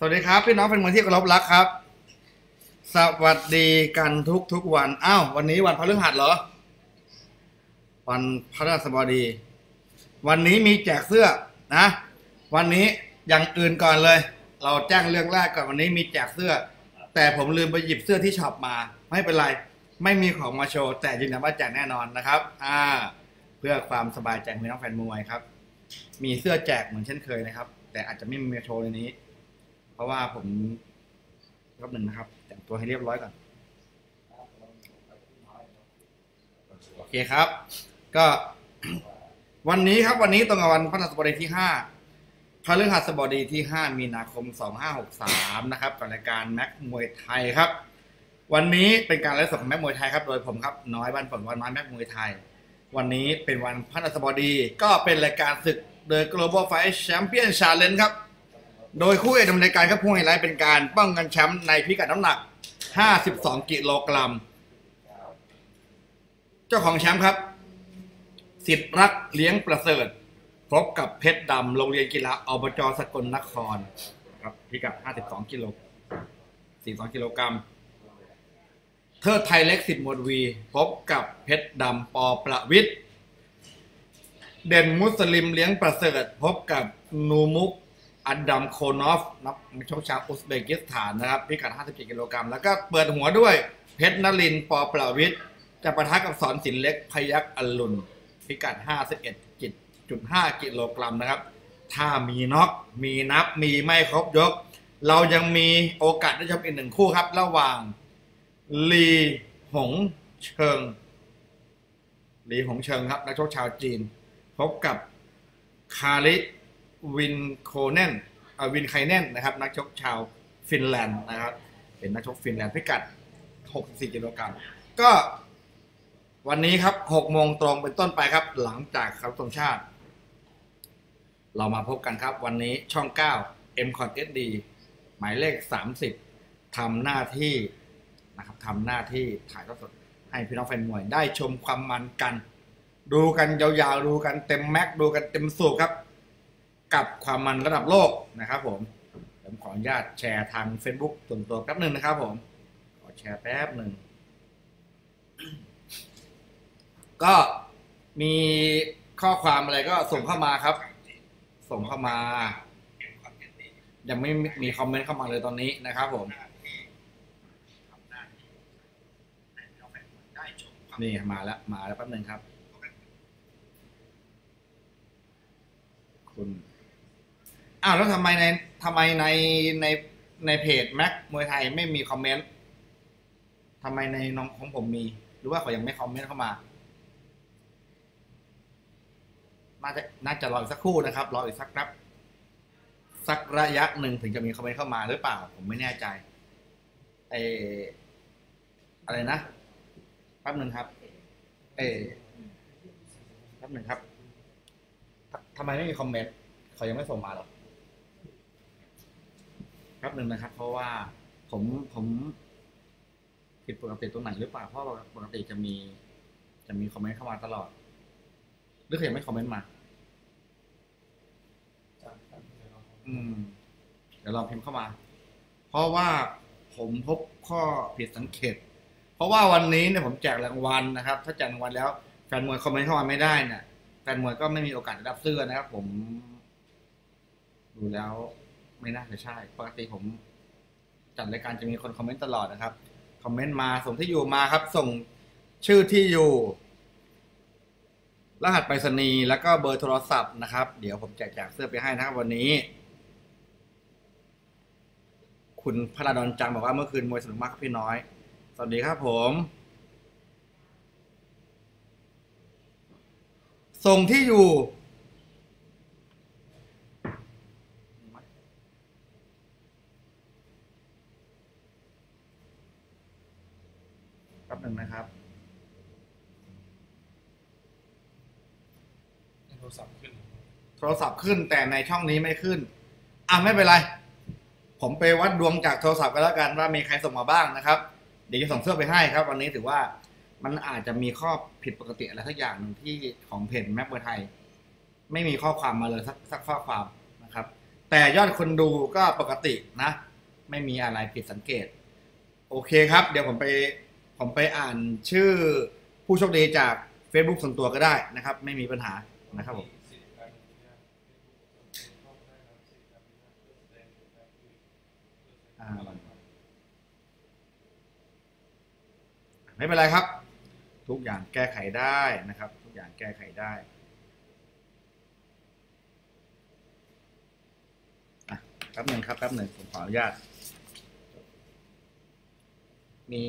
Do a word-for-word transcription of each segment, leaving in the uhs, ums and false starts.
สวัสดีครับพี่น้องเป็นมวยที่เคารพรักครับสวัสดีกันทุกทุกวันอ้าววันนี้วันพฤหัสเหรอวันพฤหัสบดีวันนี้มีแจกเสื้อนะวันนี้อย่างอื่นก่อนเลยเราแจ้งเรื่องแรกก่อนวันนี้มีแจกเสื้อแต่ผมลืมไปหยิบเสื้อที่ช็อปมาไม่เป็นไรไม่มีของมาโชว์แต่ยืนยันว่าแจกแน่นอนนะครับอ่าเพื่อความสบายใจของพี่น้องแฟนมวยครับมีเสื้อแจกเหมือนเช่นเคยนะครับแต่อาจจะไม่มีมาโชว์ในนี้เพราะว่าผมรอบหนึ่งนะครับแต่งตัวให้เรียบร้อยก่อนโอเคครับก็วันนี้ครับวันนี้ตรงกับวันพฤหัสบดีที่ห้าพฤหัสบดีที่ห้ามีนาคมสองพันห้าร้อยหกสิบสามนะครับกับรายการแม็กมวยไทยครับวันนี้เป็นการไลฟ์สดของแม็กมวยไทยครับโดยผมครับน้อยบ้านผลวันไม้แม็กมวยไทยวันนี้เป็นวันพฤหัสบดีก็เป็นรายการศึก The Global Fight Champion Challenge ครับโดยคู่เอกดำเนินการครับผู้ไฮไลท์เป็นการป้องกันแชมป์ในพิกัดน้ำหนักห้าสิบสองกิโลกรัมเจ้าของแชมป์ครับสิทธิ์รักเลี้ยงประเสริฐพบกับเพชรดำโรงเรียนกีฬาอบจ.สกลนครครับพิกัดห้าสิบสองกิโลสี่สิบสองกิโลกรัมเทิดไทยเล็กสิทธิ์มวลวีพบกับเพชรดำปอประวิทย์เด่นมุสลิมเลี้ยงประเสริฐพบกับนูมุกอัดดัมโคนอฟนักชกชาวอุซเบกิสถานนะครับพิกัดห้าสิบเจ็ดกิโลกรัมแล้วก็เปิดหัวด้วยเพชรนลินปอประวิทย์จะปะทะกับสอนสินเล็กพยัคฆ์อรุณพิกัดห้าสิบเอ็ดจุดห้ากิโลกรัมนะครับถ้ามีน็อกมีนับมีไม่ครบยกเรายังมีโอกาสได้ชมอีกหนึ่งคู่ครับระหว่างลีหงเชิงลีหงเชิงครับนักชกชาวจีนพบกับคาริวินโคเนนวินไคเนนนะครับนักชกชาวฟินแลนด์นะครับเป็นนักชกฟินแลนด์พิกัดหกสิบสี่กิโลกรัมก็วันนี้ครับหกโมงตรงเป็นต้นไปครับหลังจากเคารพธงชาติเรามาพบกันครับวันนี้ช่องเก้า เอ็ม คอท เอส ดี หมายเลขสามสิบทำหน้าที่นะครับทำหน้าที่ถ่ายทอดสดให้พี่น้องแฟนมวยได้ชมความมันกันดูกันยาวๆดูกันเต็มแม็กดูกันเต็มสูบครับกับความมันระดับโลกนะครับผมผมขออนุญาตแชร์ทาง Facebook ส่วนตัวแป๊บหนึ่งนะครับผมขอแชร์แป๊บหนึ่งก็มีข้อความอะไรก็ส่งเข้ามาครับส่งเข้ามายังไม่มีคอมเมนต์เข้ามาเลยตอนนี้นะครับผมนี่มาแล้วมาแล้วแป๊บหนึ่งครับคุณอ้าวแล้วทำไมในทำไมในในในเพจแม็กมวยไทยไม่มีคอมเมนต์ทำไมในน้องของผมมีหรือว่าเขายังไม่คอมเมนต์เข้ามาน่าจะน่าจะรออีกสักครู่นะครับรออีกสักแป๊บสักระยะหนึ่งถึงจะมีคอมเมนต์เข้ามาหรือเปล่าผมไม่แน่ใจเอออะไรนะแป๊บหนึ่งครับเออแป๊บหนึ่งครับทำไมไม่มีคอมเมนต์เขายังไม่ส่งมาหรอกแป๊บหนึ่งนะครับเพราะว่าผมผมผิดปกติตรงไหนหรือเปล่าเพราะปกติจะมีจะมีคอมเมนต์เข้ามาตลอดหรือเขายังไม่คอมเมนต์มาอืมเดี๋ยวลองพิมพ์เข้ามาเพราะว่าผมพบข้อผิดสังเกตเพราะว่าวันนี้เนี่ยผมแจกรางวัลนะครับถ้าแจกรางวัลแล้วแฟนมวยคอมเมนต์เข้ามาไม่ได้เนี่ยแฟนมวยก็ไม่มีโอกาสได้รับเสื้อนะครับผมดูแล้วไม่น่าจะใช่ปกติผมจัดรายการจะมีคนคอมเมนต์ตลอดนะครับคอมเมนต์มาส่งที่อยู่มาครับส่งชื่อที่อยู่รหัสไปรษณีย์แล้วก็เบอร์โทรศัพท์นะครับเดี๋ยวผมแจกแจกเสื้อไปให้นะครับวันนี้คุณพระดอนจังบอกว่าเมื่อคืนมวยสนุกมากครับพี่น้อยสวัสดีครับผมส่งที่อยู่แป๊บหนึ่งนะครับโทรศัพท์ขึ้นโทรศัพท์ขึ้นแต่ในช่องนี้ไม่ขึ้นอ่ะไม่เป็นไรผมไปวัดดวงจากโทรศัพท์กันแล้วกันว่ามีใครส่งมาบ้างนะครับเดี๋ยวจะส่งเสื้อไปให้ครับวันนี้ถือว่ามันอาจจะมีข้อผิดปกติอะไรสักอย่างหนึ่งที่ของเพจแม็กมวยไทยไม่มีข้อความมาเลยสักสักข้อความนะครับแต่ยอดคนดูก็ปกตินะ ไม่มีอะไรผิดสังเกตโอเคครับเดี๋ยวผมไปผมไปอ่านชื่อผู้โชคดีจาก Facebook ส่วนตัวก็ได้นะครับไม่มีปัญหานะครับผมไม่เป็นไรครับทุกอย่างแก้ไขได้นะครับทุกอย่างแก้ไขได้แป๊บหนึ่งครับแป๊บหนึ่งผมขออนุญาตมี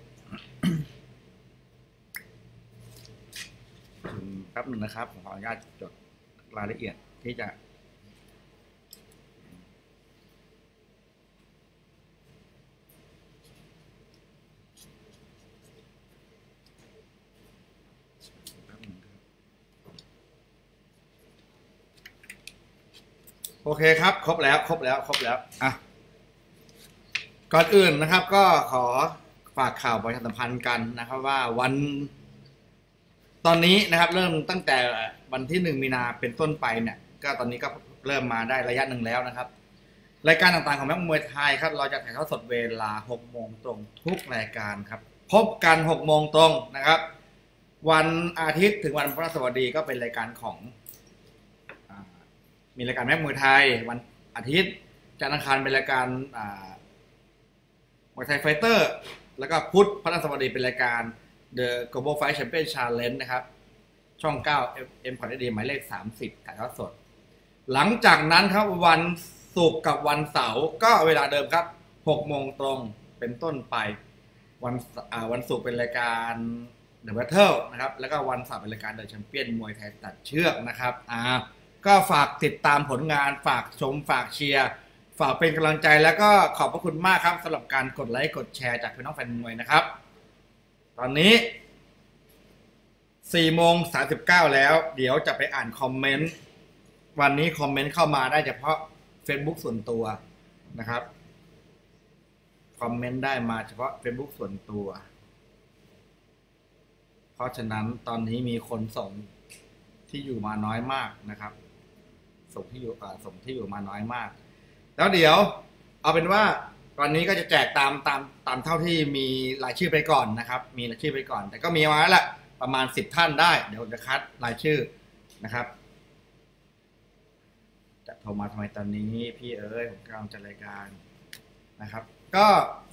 แป๊บหนึ่งนะครับผมขออนุญาตจดรายละเอียดที่จะโอเคครับครบแล้วครบแล้วครบแล้วอ่ะก่อนอื่นนะครับก็ขอฝากข่าวประชาสัมพันธ์กันนะครับว่าวันตอนนี้นะครับเริ่มตั้งแต่วันที่หนึ่งมีนาเป็นต้นไปเนี่ยก็ตอนนี้ก็เริ่มมาได้ระยะหนึ่งแล้วนะครับรายการต่างๆของแม็กมวยไทยครับเราจะถ่ายทอดสดเวลาหกโมงตรงทุกรายการครับพบกันหกโมงตรงนะครับวันอาทิตย์ถึงวันพฤหัสบดีก็เป็นรายการของมีรายการแม็กมวยไทยวันอาทิตย์จันทร์อังคารเป็นรายการมวยไทยไฟเตอร์แล้วก็พุธพฤหัสบดีเป็นรายการ The Global Fight Champion Challenge นะครับช่องเก้า เอ็ม พอร์ต ดี หมายเลขสามสิบถ่ายทอดสดหลังจากนั้นครับวันศุกร์กับวันเสาร์ก็เวลาเดิมครับหกโมงตรงเป็นต้นไปวันวันศุกร์เป็นรายการ The Battle นะครับแล้วก็วันเสาร์เป็นรายการ The Champion มวยไทยตัดเชือกนะครับอ่าก็ฝากติดตามผลงานฝากชมฝากเชียร์ฝากเป็นกำลังใจแล้วก็ขอบพระคุณมากครับสำหรับการกดไลค์กดแชร์จากพี่น้องแฟนมวยนะครับตอนนี้สี่โมงสามสิบเก้าแล้วเดี๋ยวจะไปอ่านคอมเมนต์วันนี้คอมเมนต์เข้ามาได้เฉพาะ Facebook ส่วนตัวนะครับคอมเมนต์ได้มาเฉพาะ Facebook ส่วนตัวเพราะฉะนั้นตอนนี้มีคนส่งที่อยู่มาน้อยมากนะครับส่งที่อยู่ส่งที่อยู่มาน้อยมากแล้วเดี๋ยวเอาเป็นว่าตอนนี้ก็จะแจกตามตามตามเท่าที่มีรายชื่อไปก่อนนะครับมีรายชื่อไปก่อนแต่ก็มีมาแล้วแหละประมาณสิบท่านได้เดี๋ยวจะคัดรายชื่อนะครับจะโทรมาทำไมตอนนี้พี่เอ๋ยผมกำลังจัดรายการนะครับก็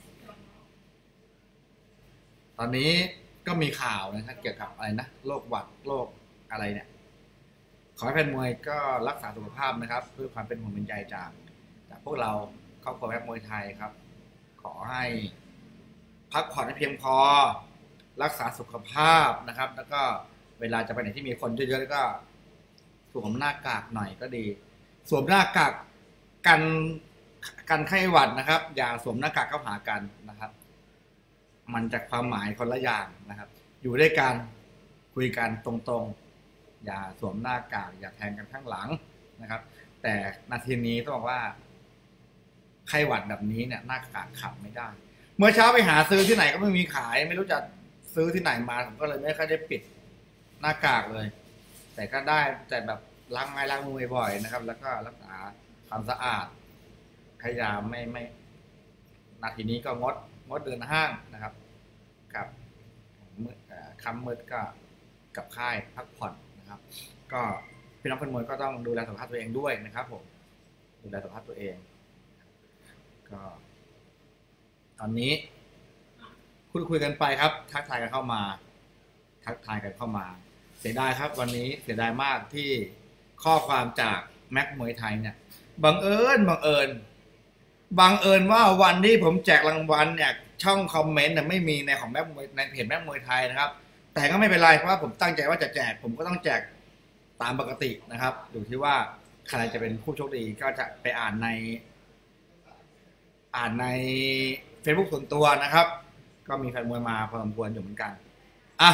ตอนนี้ก็มีข่าวนะครับเกี่ยวกับอะไรนะโรคหวัดโรคอะไรเนี่ยขอให้แฟนมวยก็รักษาสุขภาพนะครับเพื่อความเป็นห่วงเป็นใยจากจากพวกเราครอบครัวแม็กมวยไทยครับขอให้พักผ่อนให้เพียงพอรักษาสุขภาพนะครับแล้วก็เวลาจะไปไหนที่มีคนเยอะๆก็สวมหน้ากากหน่อยก็ดีสวมหน้ากากกันกันไข้หวัดนะครับอย่าสวมหน้ากากเข้าหากันนะครับมันจะความหมายคนละอย่างนะครับอยู่ด้วยกันคุยกันตรงๆอย่าสวมหน้ากากอย่าแทงกันข้างหลังนะครับแต่นาทีนี้ต้องบอกว่าไข้หวัดแบบนี้เนี่ยหน้ากากขับไม่ได้เมื่อเช้าไปหาซื้อที่ไหนก็ไม่มีขายไม่รู้จะซื้อที่ไหนมาผมก็เลยไม่ค่อยได้ปิดหน้ากากเลยแต่ก็ได้แต่แบบล้างไม้ล้างมือบ่อยๆนะครับแล้วก็รักษาความสะอาดพยายามไม่ไม่นาทีนี้ก็งดงดเดินห้างนะครับกับมืดค่ำมืดก็กับค่ายพักผ่อนนะครับก็พี่น้องคนมวยก็ต้องดูแลสุขภาพตัวเองด้วยนะครับผมดูแลสุขภาพตัวเองก็ตอนนี้คุยคุยกันไปครับทักทายกันเข้ามาทักทายกันเข้ามาเสียดายครับวันนี้เสียดายมากที่ข้อความจากแม็กมวยไทยเนี่ยบังเอิญบังเอิญบังเอิญว่าวันที่ผมแจกรางวัลเนี่ยช่องคอมเมนต์เนี่ยไม่มีในของแม็กมวยในเพจแม็กมวยไทยนะครับแต่ก็ไม่เป็นไรเพราะว่าผมตั้งใจว่าจะแจกผมก็ต้องแจกตามปกตินะครับอยู่ที่ว่าใครจะเป็นผู้โชคดีก็จะไปอ่านในอ่านใน Facebook ส่วนตัวนะครับก็มีแฟนมวยมาพอสมควรอยู่เหมือนกันอ่ะ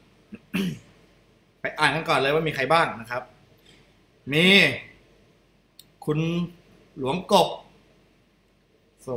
ไปอ่านกันก่อนเลยว่ามีใครบ้างนะครับมีคุณหลวงกบส่ง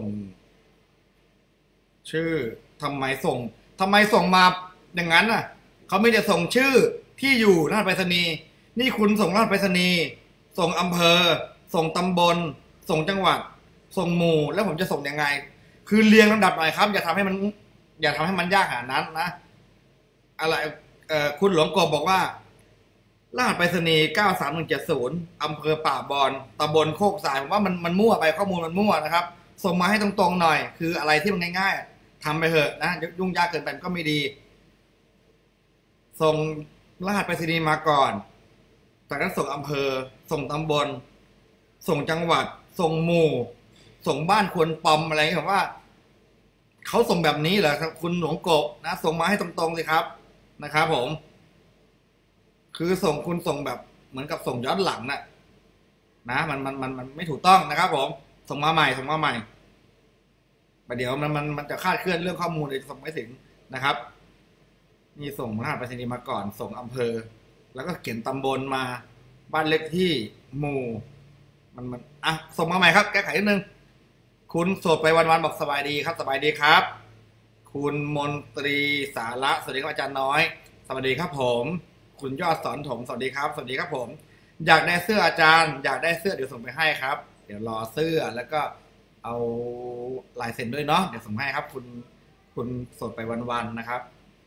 ชื่อทำไมส่งทำไมส่งมาอย่างนั้นน่ะเขาไม่ได้ส่งชื่อที่อยู่รหัสไปรษณีย์นี่คุณส่งรหัสไปรษณีย์ส่งอำเภอส่งตำบลส่งจังหวัดส่งหมู่แล้วผมจะส่งยังไงคือเรียงลำดับหน่อยครับอย่าทำให้มันอย่าทำให้มันยากขนาดนั้นนะอะไรเอ่อคุณหลวงกบบอกว่ารหัสไปรษณีย์เก้าสามหนึ่งเจ็ดศูนย์อำเภอป่าบอนตำบลโคกสายผมว่ามันมันมั่วไปข้อมูลมันมั่วนะครับส่งมาให้ตรงๆหน่อยคืออะไรที่มันง่ายๆทำไปเถอะนะยุ่งยากเกินไปก็ไม่ดีส่งรหัสไปรษณีย์มาก่อนจากนั้นส่งอำเภอส่งตำบลส่งจังหวัดส่งหมู่ส่งบ้านควรปอมอะไรอย่างเงี้ยว่าเขาส่งแบบนี้เหรอครับคุณหลวงกบนะส่งมาให้ตรงๆสิครับนะครับผมคือส่งคุณส่งแบบเหมือนกับส่งย้อนหลังนะนะมันมันมันมันไม่ถูกต้องนะครับผมส่งมาใหม่ส่งมาใหม่ประเดี๋ยวมันมันมันจะคลาดเคลื่อนเรื่องข้อมูลเลยส่งไม่ถึงนะครับนี่ส่งรหัสไปรษณีย์มาก่อนส่งอำเภอแล้วก็เขียนตำบลมาบ้านเลขที่หมู่มันมันอ่ะส่งมาใหม่ครับแก้ไขนิดนึงคุณโสดไปวันๆบอกสบายดีครับสบายดีครับคุณมนตรีสาระสวัสดีครับอาจารย์น้อยสวัสดีครับผมคุณยอดสอนถมสวัสดีครับสวัสดีครับผมอยากได้เสื้ออาจารย์อยากได้เสื้อเดี๋ยวส่งไปให้ครับเดี๋ยวรอเสื้อแล้วก็เอาลายเซ็นด้วยเนาะเดี๋ยวส่งให้ครับคุณคุณโสดไปวันๆนะครับ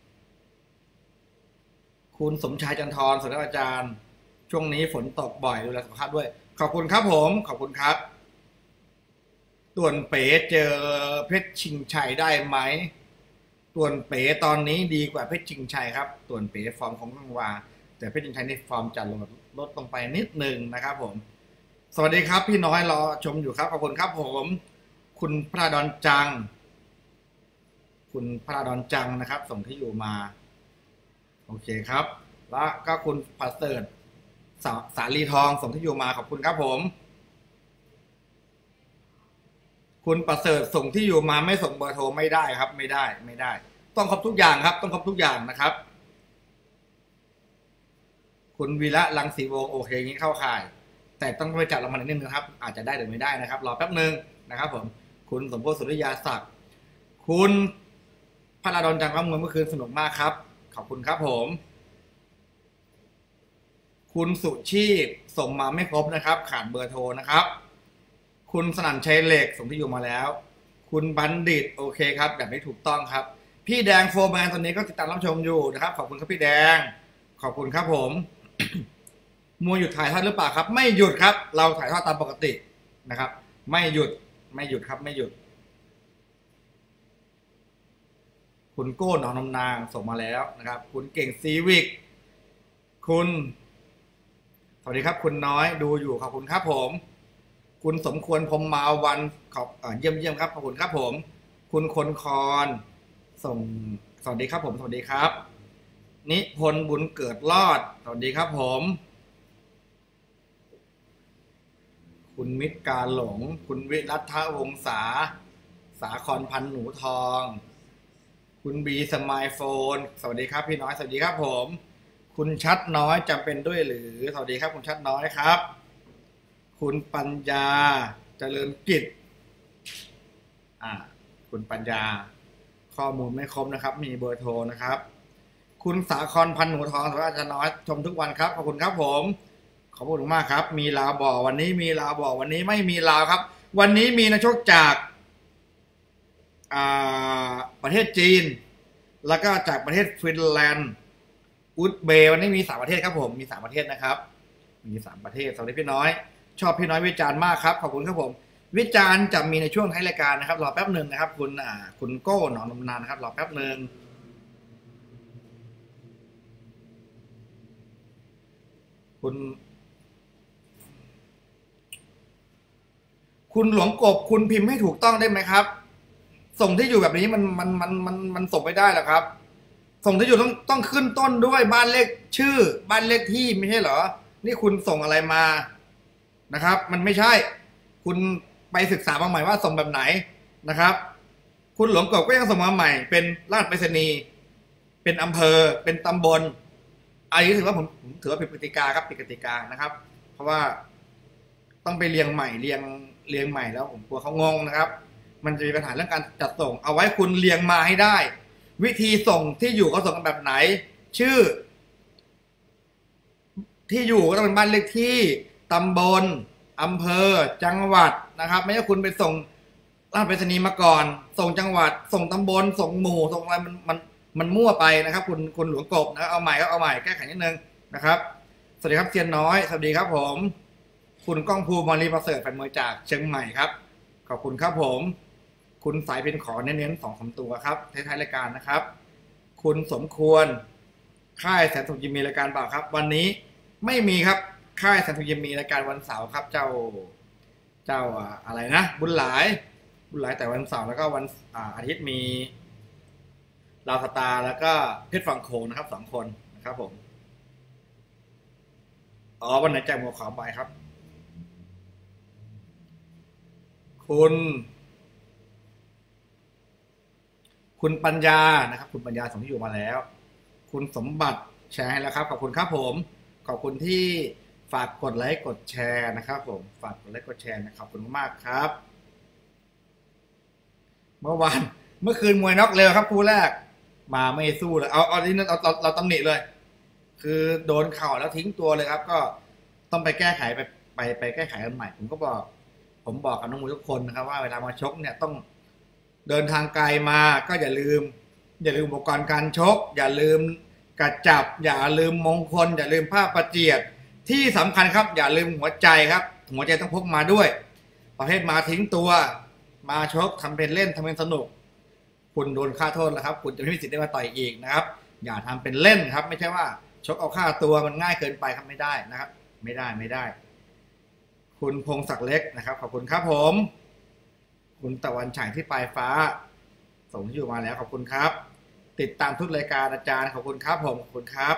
คุณสมชายจันทร์สวัสดีครับอาจารย์ช่วงนี้ฝนตกบ่อยดูแลสุขภาพด้วยขอบคุณครับผมขอบคุณครับต่วนเป๋เจอเพชรชิงชัยได้ไหมต่วนเป๋ตอนนี้ดีกว่าเพชรชิงชัยครับต่วนเป๋ฟอร์มของกังวาแต่เพชรชิงชัยในฟอร์มจัดลงลดลงไปนิดหนึ่งนะครับผมสวัสดีครับพี่น้อยรอชมอยู่ครับขอบคุณครับผมคุณพระดอนจังคุณพระดอนจังนะครับส่งที่อยู่มาโอเคครับแล้วก็คุณประเสริฐสาสาลีทองส่งที่อยู่มาขอบคุณครับผมคุณประเสริฐส่งที่อยู่มาไม่ส่งเบอร์โทรไม่ได้ครับไม่ได้ไม่ได้ต้องครบทุกอย่างครับต้องครบทุกอย่างนะครับคุณวีระรังสีวงศ์โอเคงี้เข้าข่ายแต่ต้องไปจัดรางวัลนิดนึงนะครับอาจจะได้หรือไม่ได้นะครับรอแป๊บนึงนะครับผมคุณสมโพธิสุริยาศักดิ์คุณพระราดอนจังหวัดเมืองเมื่อคืนสนุกมากครับขอบคุณครับผมคุณสุชีพส่งมาไม่ครบนะครับขาดเบอร์โทรนะครับคุณสนั่นชัยเหล็กส่งที่อยู่มาแล้วคุณบัณฑิตโอเคครับแบบนี้ถูกต้องครับพี่แดงโฟร์แมนตอนนี้ก็ติดตามรับชมอยู่นะครับขอบคุณครับพี่แดงขอบคุณครับผม มัวหยุดถ่ายทอดหรือเปล่าครับไม่หยุดครับเราถ่ายทอดตามปกตินะครับไม่หยุดไม่หยุดครับไม่หยุดคุณโก้หนองนำนางส่งมาแล้วนะครับคุณเก่งซีวิกคุณสวัสดีครับคุณน้อยดูอยู่ขอบคุณครับผมคุณสมควรพรมมาวันขอบเยี่ยมเยี่ยมครับขอบคุณครับผมคุณคนคอนส่งสวัสดีครับผมสวัสดีครับนิพนธ์บุญเกิดรอดสวัสดีครับผมคุณมิตรการหลงคุณวิรัตวงศาสาครพันหนูทองคุณบีสมายโฟนสวัสดีครับพี่น้อยสวัสดีครับผมคุณชัดน้อยจำเป็นด้วยหรือสวัสดีครับคุณชัดน้อยครับคุณปัญญาเจริญกิจอ่าคุณปัญญาข้อมูลไม่ครบนะครับมีเบอร์โทรนะครับคุณสาครพันหนูทองสวัสดีอาจารย์น้อยชมทุกวันครับขอบคุณครับผมขอบคุณมากครับมีลาวบ่อวันนี้มีลาวบ่อวันนี้ไม่มีลาวครับวันนี้มีนักชกจากอ่าประเทศจีนแล้วก็จากประเทศฟินแลนด์อุซเบย์วันนี้มีสามประเทศครับผมมีสามประเทศนะครับมีสามประเทศสวัสดีพี่น้อยชอบพี่น้อยวิจารณ์มากครับขอบคุณครับผมวิจารณ์จะมีในช่วงท้ายรายการนะครับรอแป๊บหนึ่งนะครับคุณอ่าคุณโก้หนองนำนานนะครับรอแป๊บหนึ่งคุณคุณหลวงกบคุณพิมพ์ให้ถูกต้องได้ไหมครับส่งที่อยู่แบบนี้มันมันมันมันมันส่งไม่ได้หรอครับส่งที่อยู่ต้องต้องขึ้นต้นด้วยบ้านเลขชื่อบ้านเลขที่ไม่ใช่เหรอนี่คุณส่งอะไรมานะครับมันไม่ใช่คุณไปศึกษามาใหม่ว่าส่งแบบไหนนะครับคุณหลวงกบก็ยังส่งมาใหม่เป็นรหัสไปรษณีย์เป็นอำเภอเป็นตำบลอันนี้ถือว่าผมถือว่าผิดกติกาครับผิดกติกานะครับเพราะว่าต้องไปเรียงใหม่เรียงเรียงใหม่แล้วผมกลัวเขางงนะครับมันจะมีปัญหาเรื่องการจัดส่งเอาไว้คุณเรียงมาให้ได้วิธีส่งที่อยู่ก็ส่งกันแบบไหนชื่อที่อยู่ก็ต้องเป็นบ้านเลขที่ตำบลอำเภอจังหวัดนะครับไม่ใช่คุณไปส่งราชไปรษณีย์มาก่อนส่งจังหวัดส่งตำบลส่งหมู่ส่งอะไรมันมันมันมั่วไปนะครับคุณคุณหลวงกบนะเอาใหม่ครับเอาใหม่แก้ไขนิดนึงนะครับสวัสดีครับเซียนน้อยสวัสดีครับผมคุณก้องภูมิมารีประเสริฐแฟนมวยจากเชียงใหม่ครับขอบคุณครับผมคุณสายเป็นขอเน้นๆสองสามตัวครับท้ายๆรายการนะครับคุณสมควรค่ายแสนสุขยิมมีรายการเปล่าครับวันนี้ไม่มีครับค่ายแสนสุขยิมมีรายการวันเสาร์ครับเจ้าเจ้าอะไรนะบุญหลายบุญหลายแต่วันเสาร์แล้วก็วันอาทิตย์มีลาวสตาร์แล้วก็เพชรฝั่งโขงนะครับสองคนนะครับผมอ๋อวันไหนแจกหมวกขาวไปครับคุณคุณปัญญานะครับคุณปัญญาส่งที่อยู่มาแล้วคุณสมบัติแชร์ให้แล้วครับขอบคุณครับผมขอบคุณที่ฝากกดไลค์กดแชร์นะครับผมฝากกดไลค์กดแชร์นะขอบคุณมากครับเมื่อวานเมื่อคืนมวยน็อกเร็วครับคู่แรกมาไม่สู้เลยเอาเอาที่นั่นเราเราเราตำหนิเลยคือโดนเข่าแล้วทิ้งตัวเลยครับก็ต้องไปแก้ไขไปไปไปแก้ไขกันใหม่ผมก็บอกผมบอกกับน้องมวยทุกคนนะครับว่าเวลามาชกเนี่ยต้องเดินทางไกลมาก็อย่าลืมอย่าลืมอุปกรณ์การชกอย่าลืมกระจับอย่าลืมมงคลอย่าลืมผ้าประเจียดที่สำคัญครับอย่าลืมหัวใจครับหัวใจต้องพกมาด้วยประเภทมาทิ้งตัวมาชกทำเป็นเล่นทำเป็นสนุกคุณโดนค่าโทษแล้วครับคุณจะไม่มีสิทธิ์ได้มาต่อยอีกนะครับอย่าทำเป็นเล่นครับไม่ใช่ว่าชกเอาค่าตัวมันง่ายเกินไปครับไม่ได้นะครับไม่ได้ไม่ได้คุณพงศักดิ์เล็กนะครับขอบคุณครับผมคุณตะวันฉายที่ปลายฟ้าส่งที่อยู่มาแล้วขอบคุณครับติดตามทุกรายการอาจารย์ขอบคุณครับผมขอบคุณครับ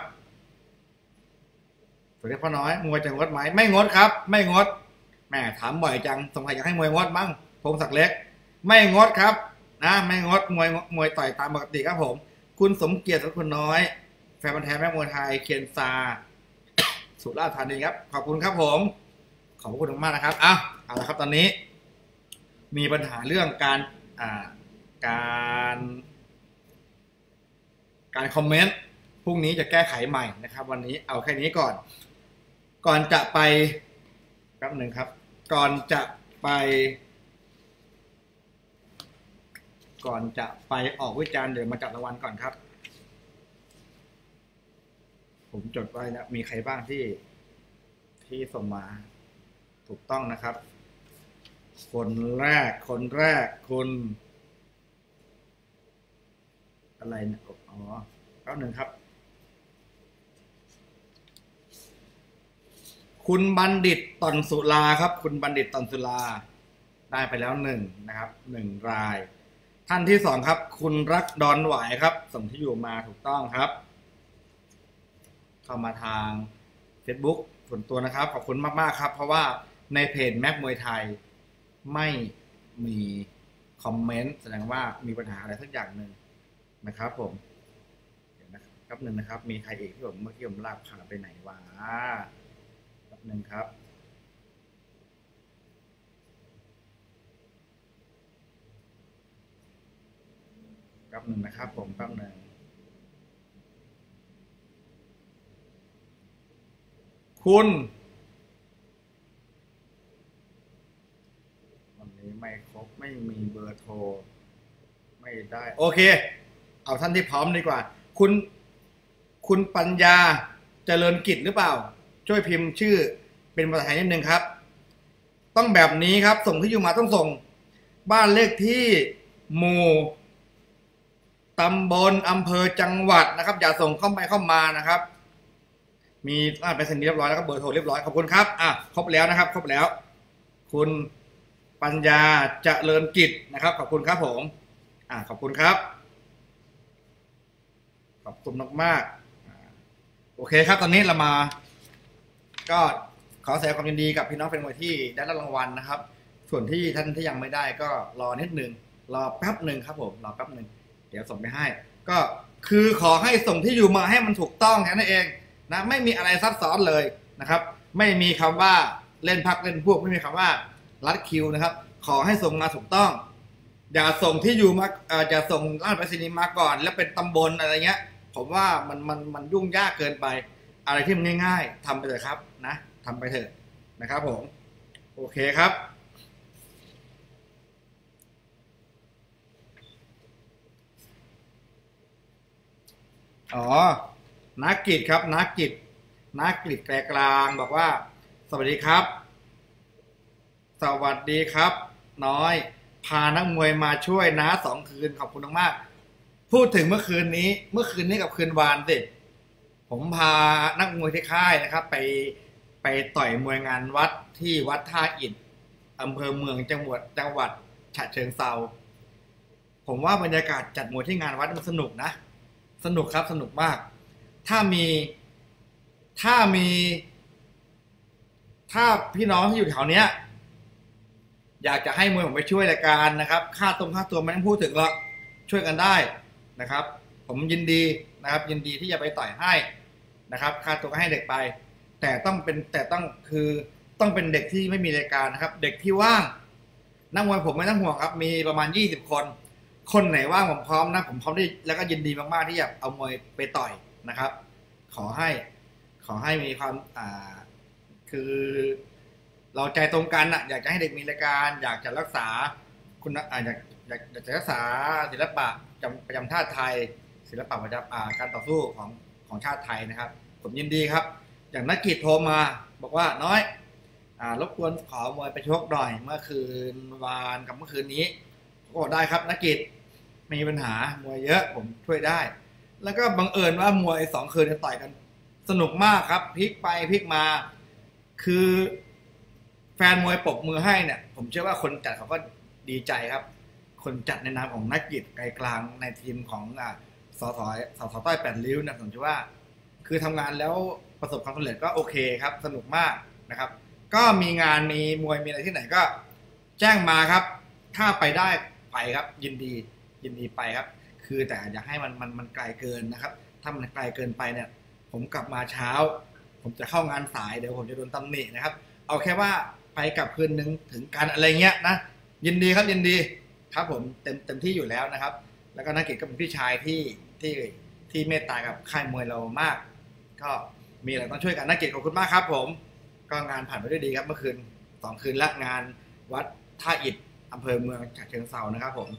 สวัสดีพ่อน้อยมวยจะงดไหมไม่งดครับไม่งดแม่ถามบ่อยจังสงสัยอยากให้มวยงดมั้งพงศักดิ์เล็กไม่งดครับนะไม่งดมวยมวยต่อยตามปกติครับผมคุณสมเกียรติคุณน้อยแฟนพันธุ์แท้แม่มวยไทยเคียนซาสุราษฎร์ธานีครับขอบคุณครับผมขอบคุณมากนะครับอ้าวเอาละครับตอนนี้มีปัญหาเรื่องการอ่าการการคอมเมนต์พรุ่งนี้จะแก้ไขใหม่นะครับวันนี้เอาแค่นี้ก่อนก่อนจะไปแป๊บหนึ่งครับก่อนจะไปก่อนจะไปออกวิจารณ์เดี๋ยวมาจับรางวัลก่อนครับผมจดไว้นะมีใครบ้างที่ที่ส่งมาถูกต้องนะครับคนแรกคนแรกคุณอะไรนะอ๋อแป๊บหนึ่งครับคุณบัณฑิตตอนสุราครับคุณบัณฑิตตอนสุราได้ไปแล้วหนึ่งนะครับหนึ่งรายท่านที่สองครับคุณรักดอนหวายครับส่งที่อยู่มาถูกต้องครับเข้ามาทาง Facebook ส่วนตัวนะครับขอบคุณมากๆครับเพราะว่าในเพจแม็กมวยไทยไม่มีคอมเมนต์แสดงว่ามีปัญหาอะไรสักอย่างหนึ่งนะครับผมเดี๋ยวนะครับหนึ่งนะครับมีใครอีกที่ผมเมื่อกี้ผมลากผ่านไปไหนวะแป๊บหนึ่งครับแป๊บหนึ่งนะครับผมแป๊บหนึ่งคุณวันนี้ไม่ครบไม่มีเบอร์โทรไม่ได้โอเคเอาท่านที่พร้อมดีกว่าคุณคุณปัญญาเจริญกิจหรือเปล่าช่วยพิมพ์ชื่อเป็นภาษาไทยนิดนึงครับต้องแบบนี้ครับส่งที่อยู่มาต้องส่งบ้านเลขที่หมู่ตำบลอำเภอจังหวัดนะครับอย่าส่งเข้าไปเข้ามานะครับมีอ่าเป็นสัญญาเรียบร้อยแล้วก็เบอร์โทรเรียบร้อยขอบคุณครับอ่ะครบแล้วนะครับครบแล้วคุณปัญญาเจริญกิจนะครับขอบคุณครับผมอ่าขอบคุณครับขอบคุณมากๆโอเคครับตอนนี้เรามาก็ขอแสดงความยินดีกับพี่น้องแฟนมวยที่ได้รับรางวัลนะครับส่วนที่ท่านที่ยังไม่ได้ก็รอนิดนึงรอแป๊บหนึ่งครับผมรอแป๊บหนึ่งเดี๋ยวส่งไปให้ก็คือขอให้ส่งที่อยู่มาให้มันถูกต้องแค่นั้นเองนะไม่มีอะไรซับซ้อนเลยนะครับไม่มีคำว่าเล่นพักเล่นพวกไม่มีคำว่ารัดคิวนะครับขอให้ส่งมาถูกต้องอย่าส่งที่อยู่มาอย่าส่งราชไปรษณีย์มาก่อนแล้วเป็นตำบลอะไรเงี้ยผมว่ามันมันมันยุ่งยากเกินไปอะไรที่มันง่ายๆทำไปเถอะครับนะทำไปเถอะนะครับผมโอเคครับอ๋อนักกิจครับนักกิจนักกิจแกลกลางบอกว่าสวัสดีครับสวัสดีครับน้อยพานักมวยมาช่วยนะสองคืนขอบคุณมากพูดถึงเมื่อคืนนี้เมื่อคืนนี้กับคืนวานสิผมพานักมวยที่ค่ายนะครับไปไปต่อยมวยงานวัดที่วัดท่าอิฐอำเภอเมืองจังหวัดจังหวัดฉะเชิงเทราผมว่าบรรยากาศจัดมวยที่งานวัดมันสนุกนะสนุกครับสนุกมากถ้ามีถ้ามีถ้าพี่น้องที่อยู่แถวเนี้ยอยากจะให้มวยผมไปช่วยรายการนะครับค่าตรงค่าตัวไม่ต้องพูดถึงหรอกช่วยกันได้นะครับผมยินดีนะครับยินดีที่จะไปต่อยให้นะครับค่าตัวก็ให้เด็กไปแต่ต้องเป็นแต่ต้องคือต้องเป็นเด็กที่ไม่มีรายการนะครับเด็กที่ว่างนักมวยผมไม่ต้องห่วงครับมีประมาณยี่สิบคนคนไหนว่างผมพร้อมนะผมพร้อมที่แล้วก็ยินดีมากๆที่จะเอามวยไปต่อยนะครับขอให้ขอให้มีความอ่าคือเราใจตรงกันอ่ะอยากจะให้เด็กมีรายการอยากจะรักษาคุณอ่าอยากอยากอยากจะรักษาศิลปะจำประจำชาติไทยศิลปะประจำอ่าการต่อสู้ของของชาติไทยนะครับผมยินดีครับอย่างนักกีฬาโทรมาบอกว่าน้อยอ่ารบกวนขอมวยไปชกหน่อยเมื่อคืนวานกับเมื่อคืนนี้ก็ได้ครับนักกีฬาไม่มีปัญหามวยเยอะผมช่วยได้แล้วก็บังเอิญว่ามวยสองคืนต่อยกันสนุกมากครับพลิกไปพลิกมาคือแฟนมวยปรบมือให้เนี่ยผมเชื่อว่าคนจัดเขาก็ดีใจครับคนจัดในนามของนักกีฬาไกลกลางในทีมของอ่าสสสสต้อยแปดริ้วเนี่ยผมเชื่อว่าคือทำงานแล้วประสบความสำเร็จก็โอเคครับสนุกมากนะครับก็มีงานมีมวยมีอะไรที่ไหนก็แจ้งมาครับถ้าไปได้ไปครับยินดียินดีไปครับคือแต่อย่าให้มันมันมันไกลเกินนะครับถ้ามันไกลเกินไปเนี่ยผมกลับมาเช้าผมจะเข้างานสายเดี๋ยวผมจะโดนตำหนินะครับเอาแค่ว่าไปกลับคืนนึงถึงกันอะไรเงี้ยนะยินดีครับยินดีครับผมเต็มเต็มที่อยู่แล้วนะครับแล้วก็นักกีฬาก็เป็นพี่ชายที่ที่ที่เมตตากับค่ายมวยเรามากก็มีอะไรต้องช่วยกันนักกีฬาขอบคุณมากครับผมก็งานผ่านไปด้วยดีครับเมื่อคืนสองคืนละงานวัดท่าอิฐอำเภอเมืองฉะเชิงเทรานะครับผม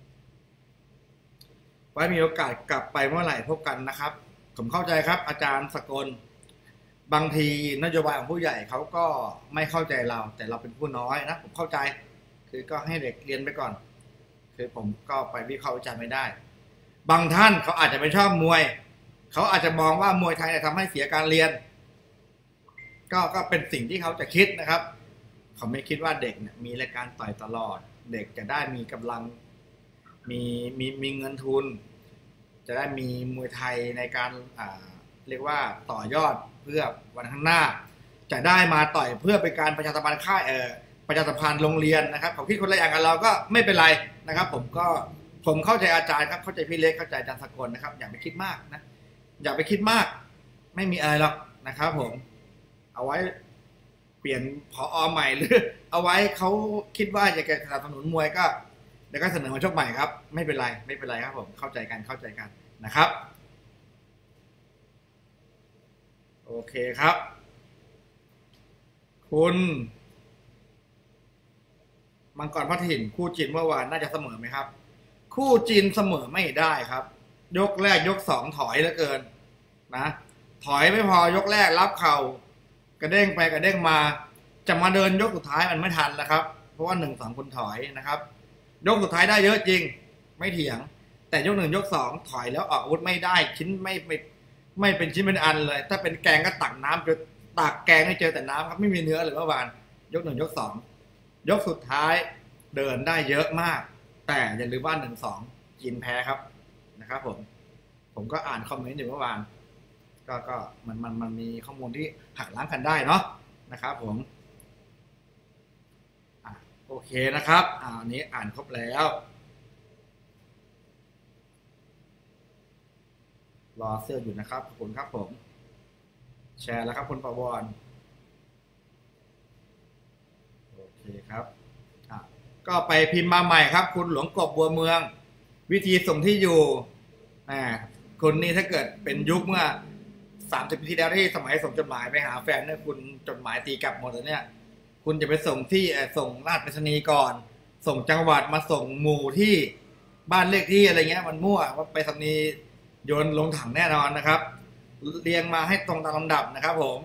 ไว้มีโอกาสกลับไปเมื่อไหร่พบกันนะครับผมเข้าใจครับอาจารย์สกลบางทีนโยบายของผู้ใหญ่เขาก็ไม่เข้าใจเราแต่เราเป็นผู้น้อยนะผมเข้าใจคือก็ให้เด็กเรียนไปก่อนคือผมก็ไปวิเคราะห์วิจารณ์ไม่ได้บางท่านเขาอาจจะไม่ชอบมวยเขาอาจจะมองว่ามวยไทยทำให้เสียการเรียนก็ก็เป็นสิ่งที่เขาจะคิดนะครับเขาไม่คิดว่าเด็กเนี่ยมีรายการต่อยตลอดเด็กจะได้มีกำลังมีมีมีเงินทุนจะได้มีมวยไทยในการอ่าเรียกว่าต่อยอดเพื่อวันข้างหน้าจะได้มาต่อยเพื่อเป็นการประชาสัมพันธ์ค่ายเอ่อประชาสัมพันธ์โรงเรียนนะครับเขาคิดคนละอย่างกับเราก็ไม่เป็นไรนะครับผมก็ผมเข้าใจอาจารย์ครับเข้าใจพี่เล็กเข้าใจอาจารย์สกลนะครับอย่าไปคิดมากนะอย่าไปคิดมากไม่มีอะไรหรอกนะครับผมเอาไว้เปลี่ยนผอ.ใหม่หรือเอาไว้เขาคิดว่าจะสนับสนุนมวยก็เดี๋ยวก็เสนอมาชกใหม่ครับไม่เป็นไรไม่เป็นไรครับผมเข้าใจกันเข้าใจกันนะครับโอเคครับคุณมังกรพัฒถิ่นคู่จีนเมื่อวานน่าจะเสมอไหมครับคู่จีนเสมอไม่ได้ครับยกแรกยกสองถอยเหลือเกินนะถอยไม่พอยกแรกรับเข่ากระเด้งไปกระเด้งมาจะมาเดินยกสุดท้ายมันไม่ทันแล้วครับเพราะว่าหนึ่งสองคนถอยนะครับยกสุดท้ายได้เยอะจริงไม่เถียงแต่ยกหนึ่งยกสองถอยแล้วออกอาวุธไม่ได้ชิ้นไม่ไม่ไม่เป็นชิ้นเป็นอันเลยถ้าเป็นแกงก็ตักน้ำเจอตักแกงให้เจอแต่น้ำครับไม่มีเนื้อเลยเมื่อวานยกหนึ่งยกสองยกสุดท้ายเดินได้เยอะมากแต่อย่าลืมว่าหนึ่งสองจีนแพ้ครับนะครับผมผมก็อ่านคอมเมนต์อยู่เมื่อวานก็ก็มันมันมันมีข้อมูลที่หักล้างกันได้เนาะนะครับผมอ่ะโอเคนะครับอ่านี้อ่านครบแล้วรอเสื้ออยู่นะครับขอบคุณครับผมแชร์แล้วครับคุณประวรโอเคครับอ่ะก็ไปพิมพ์มาใหม่ครับคุณหลวงกบบัวเมืองวิธีส่งที่อยู่อ่าคนนี้ถ้าเกิดเป็นยุคเมื่อสามสิบปีที่แล้วที่สมัยส่งจดหมายไปหาแฟนเนี่ยคุณจดหมายตีกลับหมดเลยเนี่ยคคุณจะไปส่งที่ส่งราชไปรษณีย์ก่อนส่งจังหวัดมาส่งหมู่ที่บ้านเลขที่อะไรเงี้ยมันมั่วว่าไปรษณีย์โยนลงถังแน่นอนนะครับเรียงมาให้ตรงตามลำดับนะครับผม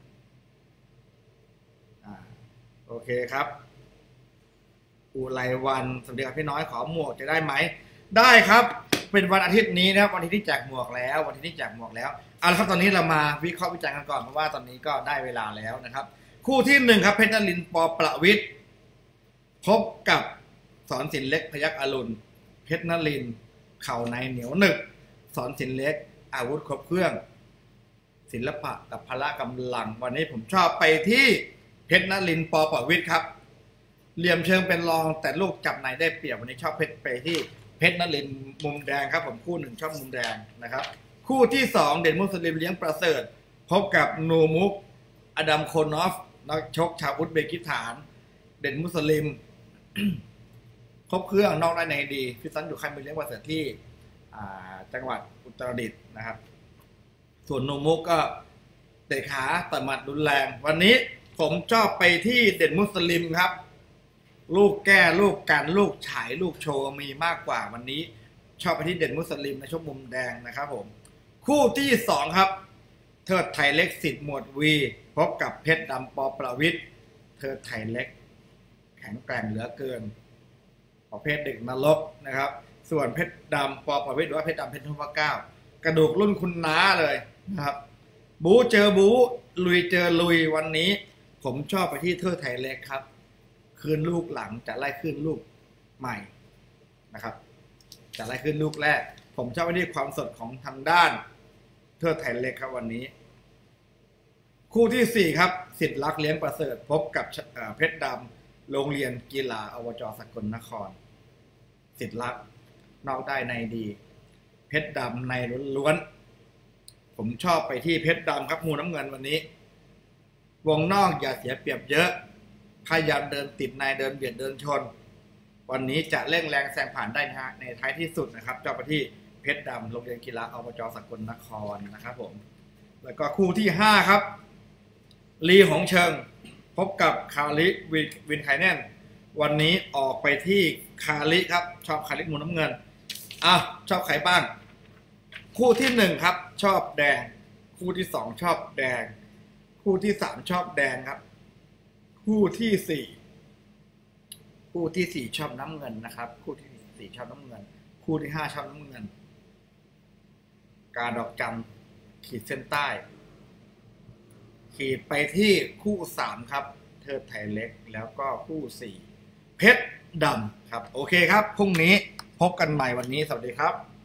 โอเคครับอุไรวันสวัสดีครับพี่น้อยขอหมวกจะได้ไหมได้ครับเป็นวันอาทิตย์นี้นะครับวันที่แจกหมวกแล้ววันที่แจกหมวกแล้วเอาละครับตอนนี้เรามาวิเคราะห์วิจารณ์กันก่อนเพราะว่าตอนนี้ก็ได้เวลาแล้วนะครับคู่ที่หนึ่งครับเพชรนรินทร์ป.ประวิตรพบกับสอนศิลป์เล็กพยัคฆ์อรุณเพชรนรินทร์เข่าในเหนียวหนึบสอนศิลป์เล็กอาวุธครบเครื่องศิลปะกับพละกำลังวันนี้ผมชอบไปที่เพชรนรินทร์ป.ประวิตรครับเหลี่ยมเชิงเป็นรองแต่ลูกจับในได้เปรียบวันนี้ชอบเพชรไปที่เพชรนรินทร์มุมแดงครับผมคู่หนึ่งชอบมุมแดงนะครับคู่ที่สองเด่นมุสลิมเลี้ยงประเสริฐพบกับนูมุกอดัมโคนอฟนักชกชาวอุซเบกิสถานเด่นมุสลิม ครบเครื่องนอกได้ในดีพิซันอยู่ค่ายมวยเลี้ยงประเสริฐที่จังหวัดอุตรดิตถ์นะครับส่วนนูมุกก็เตะขาต่อยหมัดรุนแรงวันนี้ผมชอบไปที่เด่นมุสลิมครับลูกแก้ลูกกันลูกฉายลูกโชว์มีมากกว่าวันนี้ชอบไปที่เด่นมุสลิมในช่วงมุมแดงนะครับผมคู่ที่สองครับเทิดไทยเล็กสิทธิ์หมวดวีพบกับเพชรดำป.ประวิตรเทิดไทยเล็กแข็งแกร่งเหลือเกินประเภทเด็กนรกนะครับส่วนเพชรดำป.ประวิตรหรือว่าเพชรดำเพชรทุ่งพระเก้ากระดูกรุ่นคุณน้าเลยนะครับบูเจอบูลุยเจอลุยวันนี้ผมชอบไปที่เทิดไทยเล็กครับคืนลูกหลังจะไล่ขึ้นลูกใหม่นะครับจะไล่ขึ้นลูกแรกผมชอบไปที่ความสดของทางด้านเทิดไทยเล็กครับวันนี้คู่ที่สี่ครับสิทธิ์รักเลี้ยงประเสริฐพบกับเพชรดำโรงเรียนกีฬาอบจ.สกลนครสิทธิ์รักนอกได้ในดีเพชรดำในล้วนๆผมชอบไปที่เพชรดำครับมูน้ำเงินวันนี้วงนอกอย่าเสียเปรียบเยอะพยายามเดินติดในเดินเบียดเดินชนวันนี้จะเร่งแรงแซงผ่านได้นะฮะในท้ายที่สุดนะครับเจ้าไปที่เพชรดำโรงเรียนกีฬาอบจ.สกลนครนะครับผมแล้วก็คู่ที่ห้าครับลีหงเชิงพบกับคาริวินไคแนนวันนี้ออกไปที่คาริครับชอบคาริมูน้ำเงินอ่ะชอบใครบ้างคู่ที่หนึ่งครับชอบแดงคู่ที่สองชอบแดงคู่ที่สามชอบแดงครับคู่ที่สี่คู่ที่สี่ชอบน้ำเงินนะครับคู่ที่สี่ชอบน้ำเงินคู่ที่ห้าชอบน้ำเงินการดอกจันขีดเส้นใต้ขีดไปที่คู่สามครับเทิดไทยเล็กแล้วก็คู่สี่เพชรดำครับโอเคครับพรุ่งนี้พบกันใหม่วันนี้สวัสดีครับ